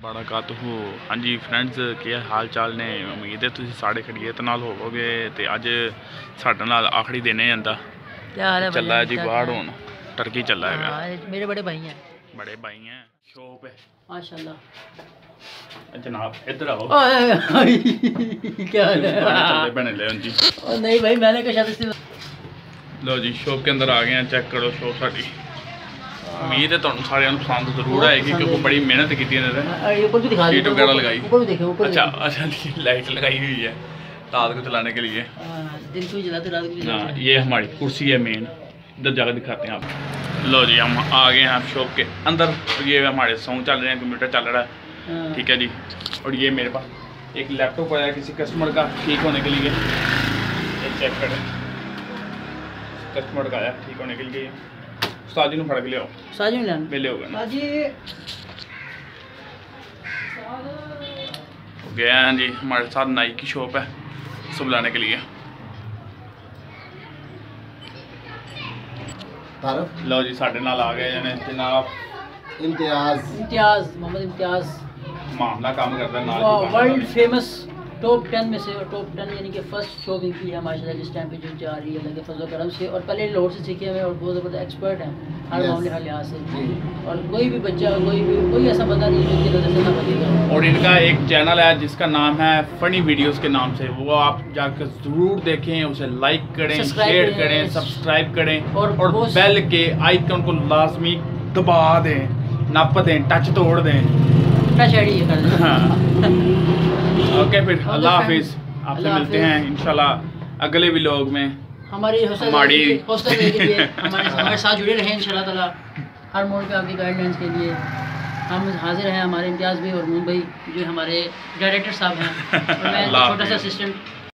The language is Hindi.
ਬਰਕਾਤੁ ਹਾਂਜੀ फ्रेंड्स ਕੀ हाल चाल ने उम्मीद है तुम साढ़े खड़ियत नाल होवोगे ते अज साडे नाल आखिरी दिन है आंदा क्या हाल है चला है जी बाहर हुन टर्की चला है मेरे बड़े भाई हैं शॉप है माशाल्लाह जनाब इधर आओ क्या हाल है चलते बने ले जी नहीं भाई मैंने कहा शायद लो जी शॉप के अंदर आ गए हैं चेक करो शॉप साडी उम्मीद है तुहानू सारे पसंद जरूर आएगी क्योंकि बड़ी मेहनत की शीट वगैरह लगाई अच्छा अच्छा लाइट लगाई हुई है रात को चलाने के लिए दिन को जलाते रात को हाँ ये हमारी कुर्सी है मेन इधर जाकर दिखाते हैं आप लो जी हम आ गए हैं आप शॉप के अंदर ये हमारे सॉन्ग चल रहे हैं कंप्यूटर चल रहा है ठीक है जी और ये मेरे पास एक लैपटॉप आया किसी कस्टमर का ठीक होने के लिए चेक करें कस्टमर का आया ठीक होने के लिए साजी ਨੂੰ ਫੜ ਕੇ ਲਿਆਓ साजी में लाना मिले होगा साजी गया हैं जी हमारे साथ नाई की शॉप है सुबलाने के लिए लो जी साढ़े नाल आ गए जनाब इम्तियाज मोहम्मद इम्तियाज मामला काम करता है वर्ल्ड फेमस टॉप 10 में से और टॉप 10 यानी कि फर्स्ट शो भी की है माशाल्लाह जिस टाइम पे जो जा रही है अल्लाह के फजल करम से और पहले लाहौर से सीखे हुए और बहुत ज़बरदस्त एक्सपर्ट हैं हर मामले हर लिहाज से और कोई भी बच्चा कोई ऐसा बंदा नहीं जो जिसकी नज़र से ना बचेगा और इनका एक चैनल है जिसका नाम है फनी वीडियोस के नाम से वो आप जाकर ज़रूर देखें उसे लाइक करें शेयर करें सब्सक्राइब करें और बेल के आइकन को लाजमी दबा दें नप दें टच तोड़ दें ओके फिर अल्लाह हाफिज़ आपसे मिलते हैं इंशाल्लाह अगले व्लॉग में हमारे साथ जुड़े रहें इंशाल्लाह ताला हर मोड़ पे आपकी गाइडलाइंस के लिए हम हाजिर हैं हमारे इम्तियाज़ भाई और मून भाई जो हमारे डायरेक्टर साहब हैं और मैं छोटा सा असिस्टेंट